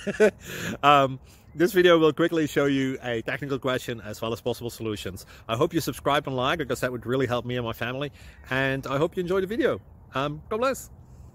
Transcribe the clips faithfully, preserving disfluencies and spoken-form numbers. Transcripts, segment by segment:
um, this video will quickly show you a technical question as well as possible solutions. I hope you subscribe and like, because that would really help me and my family. And I hope you enjoy the video. Um, God bless.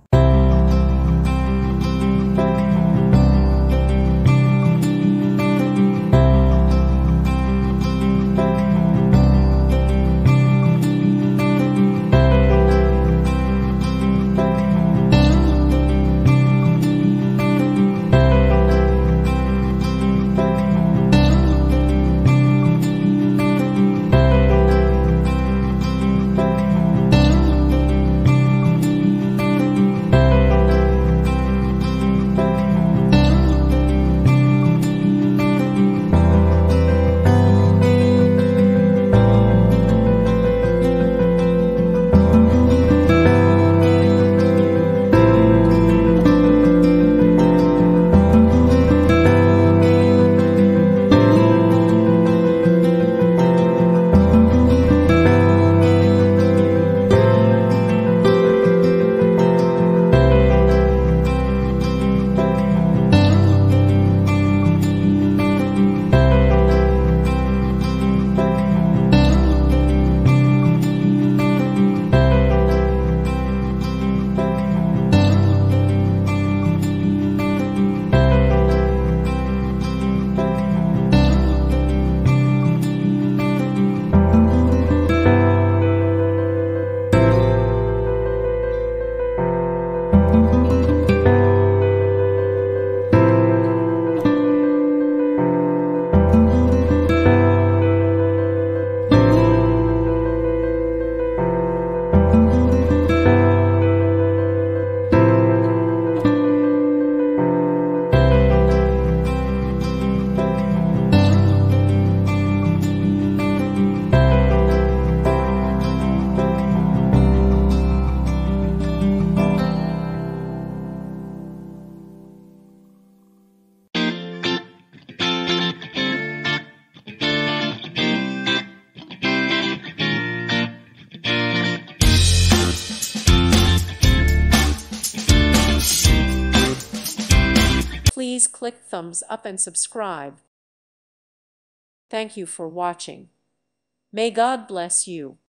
Please click thumbs up and subscribe. Thank you for watching. May God bless you.